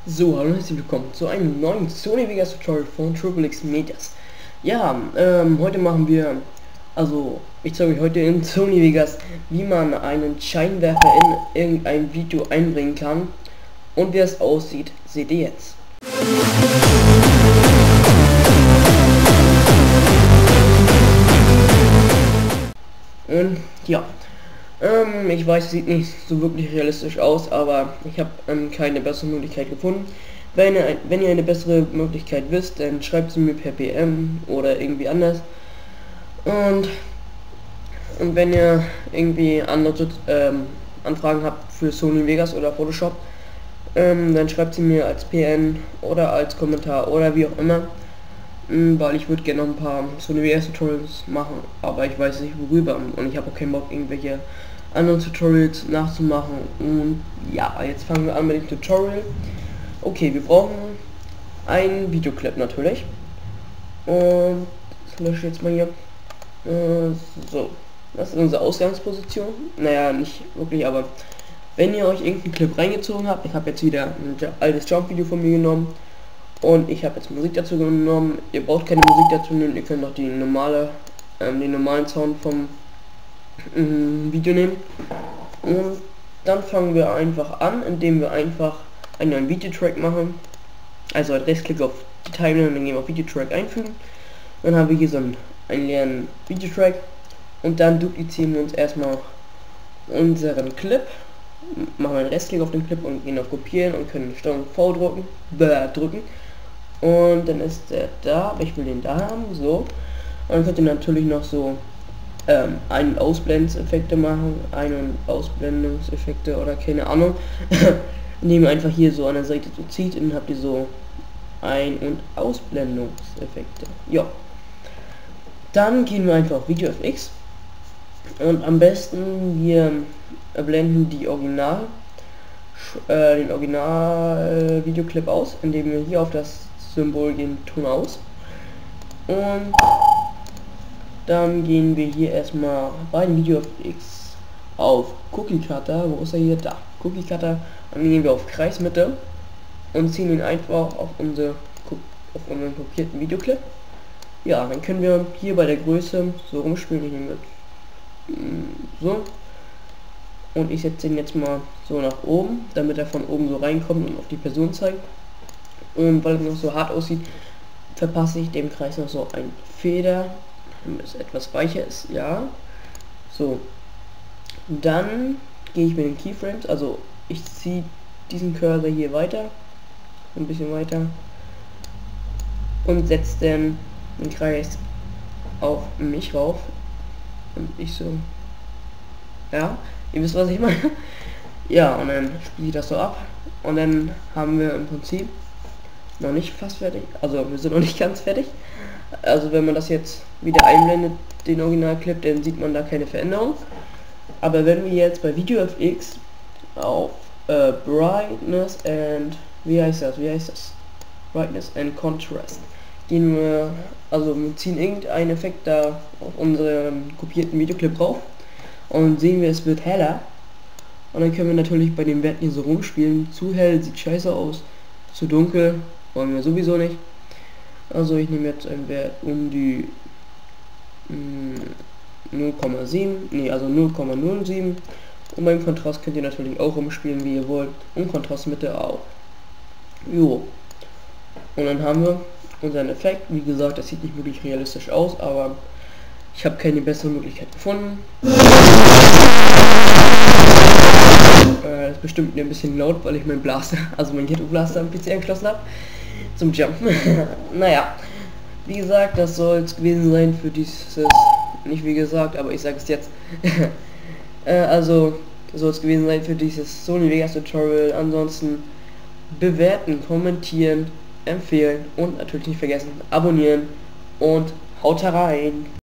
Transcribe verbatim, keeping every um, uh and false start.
So, hallo und herzlich willkommen zu einem neuen Sony Vegas Tutorial von Triple X Medias. Ja, ähm, heute machen wir, also ich zeige euch heute in Sony Vegas, wie man einen Scheinwerfer in irgendein Video einbringen kann und wie es aussieht, seht ihr jetzt. Und ja, ähm, ich weiß, es sieht nicht so wirklich realistisch aus, aber ich habe ähm, keine bessere Möglichkeit gefunden. Wenn ihr, wenn ihr eine bessere Möglichkeit wisst, dann schreibt sie mir per P M oder irgendwie anders. Und, und wenn ihr irgendwie andere ähm, Anfragen habt für Sony Vegas oder Photoshop, ähm, dann schreibt sie mir als P N oder als Kommentar oder wie auch immer. Weil ich würde gerne noch ein paar Sony Vegas Tutorials machen, aber ich weiß nicht worüber und ich habe auch keinen Bock, irgendwelche anderen Tutorials nachzumachen. Und ja, jetzt fangen wir an mit dem Tutorial. Okay, wir brauchen einen Videoclip natürlich. Und das lösche ich jetzt mal hier. Äh, so, das ist unsere Ausgangsposition. Naja, nicht wirklich, aber wenn ihr euch irgendeinen Clip reingezogen habt, ich habe jetzt wieder ein altes Jump-Video von mir genommen. Und ich habe jetzt Musik dazu genommen. Ihr braucht keine Musik dazu nehmen, ihr könnt auch die normale, ähm, den normalen Sound vom ähm, Video nehmen. Und dann fangen wir einfach an, indem wir einfach einen neuen Videotrack machen. Also Rechtsklick auf die Timeline und dann gehen wir auf Videotrack einfügen. Dann haben wir hier so einen, einen leeren Videotrack und dann duplizieren wir uns erstmal unseren Clip. Machen wir einen Rechtsklick auf den Clip und gehen auf Kopieren und können Steuerung V drücken, bäh, drücken. Und dann ist der da, aber ich will den da haben, so. Und dann könnt ihr natürlich noch so ähm, Ein- und Ausblendungseffekte machen, Ein- und Ausblendungseffekte oder keine Ahnung. Indem ihr einfach hier so an der Seite so zieht und dann habt ihr so Ein- und Ausblendungseffekte. Ja. Dann gehen wir einfach auf Video F X und am besten wir blenden die Original äh, den Original äh, Videoclip aus, indem wir hier auf das Symbol gehen, Ton aus, und dann gehen wir hier erstmal bei Video F X auf Cookie Cutter. Wo ist er hier? Da, Cookie Cutter. Dann gehen wir auf Kreismitte und ziehen ihn einfach auf unsere auf unseren kopierten Videoclip. Ja, dann können wir hier bei der Größe so rumspielen. Ich nehme so. Und ich setze ihn jetzt mal so nach oben, damit er von oben so reinkommt und auf die Person zeigt. Und weil es noch so hart aussieht, verpasse ich dem Kreis noch so ein Feder, damit es etwas weicher ist. Ja. So. Dann gehe ich mit den Keyframes, also ich ziehe diesen Cursor hier weiter, ein bisschen weiter, und setze dann den Kreis auf mich rauf. Und ich so. Ja. Ihr wisst, was ich meine. Ja, und dann spiele ich das so ab. Und dann haben wir im Prinzip noch nicht fast fertig. Also wir sind noch nicht ganz fertig. Also wenn man das jetzt wieder einblendet, den Originalclip, dann sieht man da keine Veränderung. Aber wenn wir jetzt bei Video F X auf äh, Brightness and wie heißt das? Wie heißt das? Brightness and Contrast gehen wir, also wir ziehen irgendeinen Effekt da auf unseren kopierten Videoclip drauf. Und sehen wir, es wird heller. Und dann können wir natürlich bei den Werten hier so rumspielen. Zu hell sieht scheiße aus. Zu dunkel wollen wir sowieso nicht. Also ich nehme jetzt einen Wert um die null Komma sieben. Ne, also null Komma null sieben. Und beim Kontrast könnt ihr natürlich auch rumspielen, wie ihr wollt. Und Kontrastmitte auch. Jo. Und dann haben wir unseren Effekt. Wie gesagt, das sieht nicht wirklich realistisch aus, aber ich habe keine bessere Möglichkeit gefunden. Äh, ist bestimmt ein bisschen laut, weil ich mein Blaster, also mein Ghetto Blaster am P C angeschlossen habe. Zum Jumpen. Naja, wie gesagt, das soll es gewesen sein für dieses, nicht wie gesagt, aber ich sage es jetzt. äh, also, soll es gewesen sein für dieses Sony Vegas Tutorial. Ansonsten bewerten, kommentieren, empfehlen und natürlich nicht vergessen, abonnieren und haut rein!